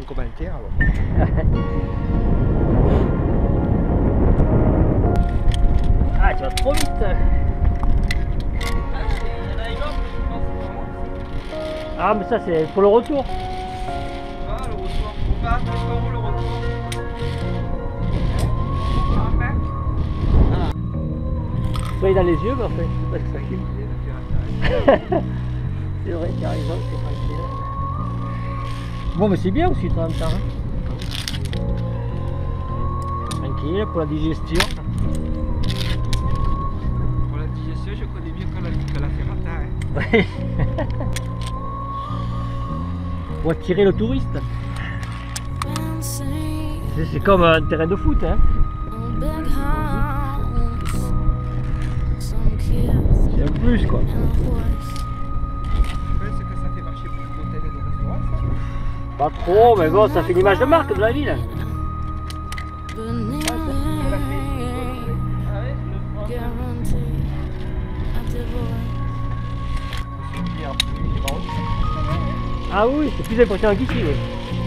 commentaire alors. Ah, tu vas trop vite. Ah, mais ça c'est pour le retour. Ah, le retour. On va c'est pas où le retour. Soyez dans les yeux, mais en fait, c'est pas que ça qui. C'est vrai, tu as raison, c'est tranquille. Bon, mais c'est bien aussi, toi, en même temps. Hein. Tranquille, pour la digestion. Pour la digestion, je connais mieux que la ferrata. Hein. Ouais. Pour attirer le touriste. C'est comme un terrain de foot, hein. C'est un plus, quoi. Ouais, c'est que ça fait marcher beaucoup d'hôtels et de restaurants, ça. Pas trop, mais bon, ça fait l'image de marque de la ville. Ah oui, c'est plus impressionnant qu'ici, oui.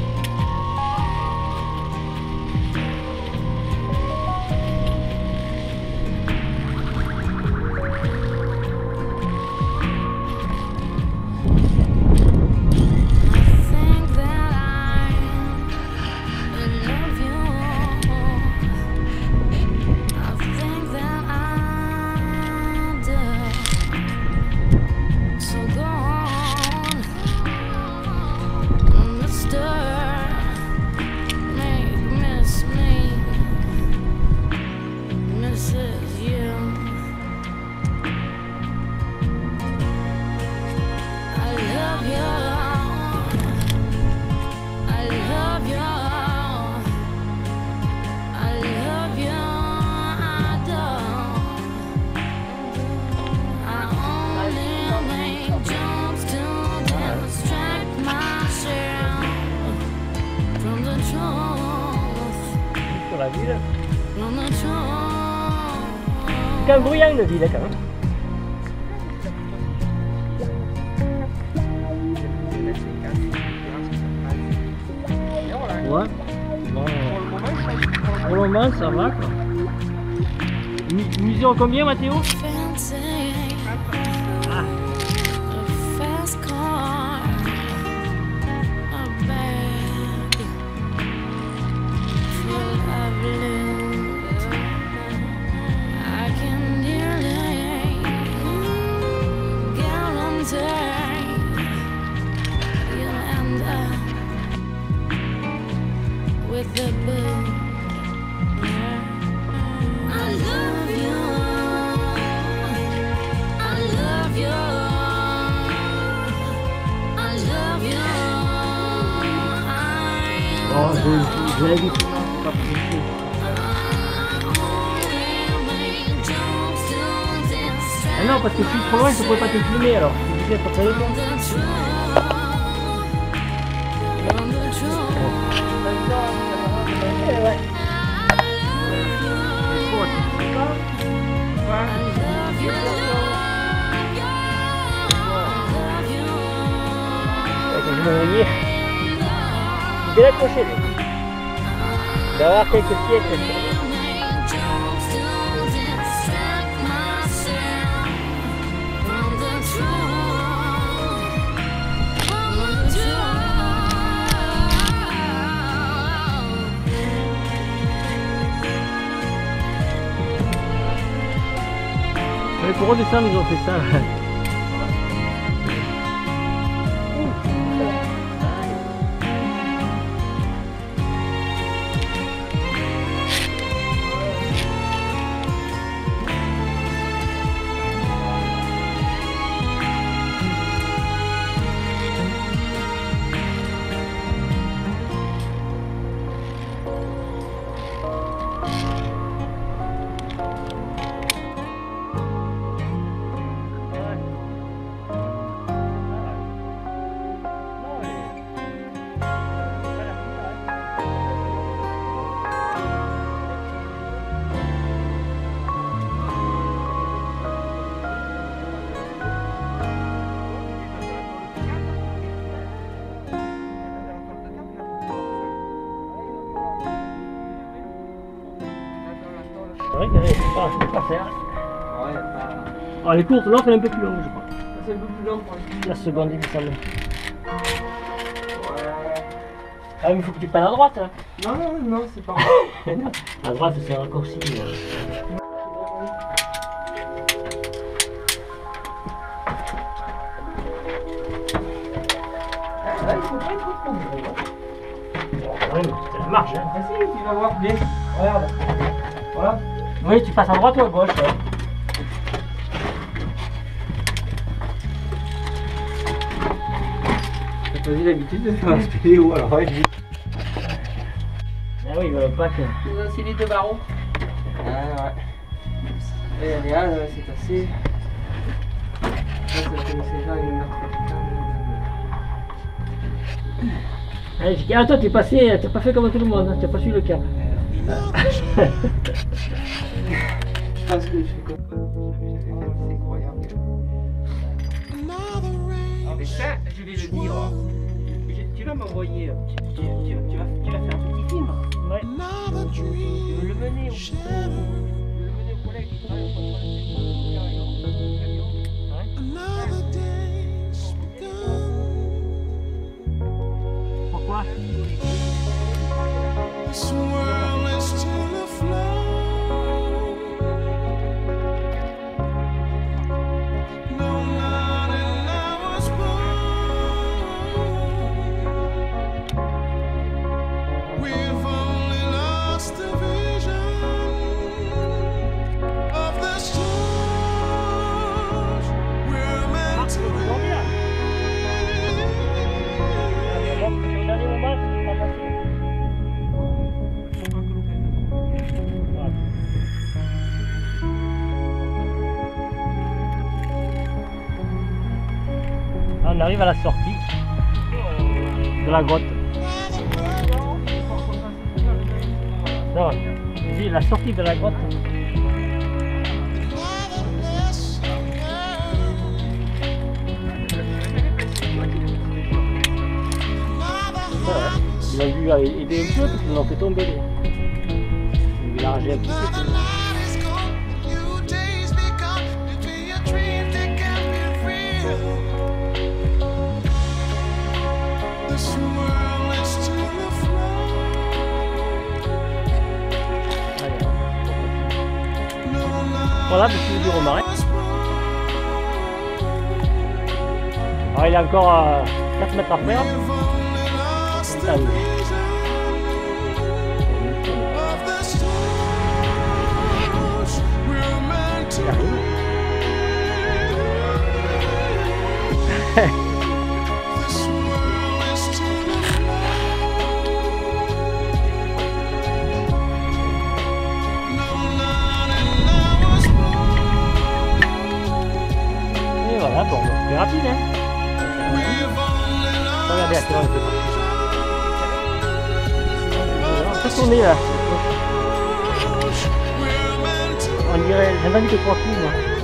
Sur la ville. C'est quand même bruyant une ville, quand même. Ouais. Bon. Pour le moment, ça va, quoi. Mesure combien, Mathéo? Ah. With the boom, I love you, I love you, I love you. Oh, je l'ai dit. Ah non, parce que je suis trop loin, je ne pourrais pas te filmer alors. Je disais, pas très loin. Je vais m'envoyer. Je vais l'accrocher. Il va y avoir quelques siècles. Mais pour redescendre, ils ont fait ça. Ah, je peux pas faire. Ouais, pas... Ah, les courtes, l'autre elle est un peu plus longue, je crois. Ça, c'est un peu plus long pour les... La seconde, il me semble. Ouais... Ah, mais il faut que tu prennes à droite. Hein. Non, non, non, c'est pas À droite, c'est un raccourci. Là, il faut pas être trop gros. Oui, mais c'est la marche. Hein. Ah si, tu vas voir bien. Regarde. Voilà. Oui, tu passes à droite ou à gauche. Ouais. T'as pas eu l'habitude de faire un spéléo, alors ouais, je dis. Ah oui, il veut pas que. C'est un silide de barreau. Ah ouais. Et là, c'est assez. Là, ça connaissait déjà une marque. Allez, ah, toi, t'es passé, t'as pas fait comme tout le monde, hein. T'as pas suivi le cap. Parce que je fais comme ça. C'est incroyable. Mais ça, je vais le dire. Tu vas m'envoyer. Tu vas faire un petit film. Ouais. Je vais le mener au collège qui travaille au Pourquoi? On arrive à la sortie de la grotte. Non, je dis la sortie de la grotte. Il a dû aider un peu parce qu'ils l'ont fait tomber. Il a rangé un petit peu. Voilà, petit du romarin. Alors il a encore 4 mètres à faire. Ah oui. Il arrive. Et voilà, bon, c'est rapide, hein. Regardez à quelle heure il fait partir. On peut tourner là. On dirait, j'ai entendu que 3 coups, moi.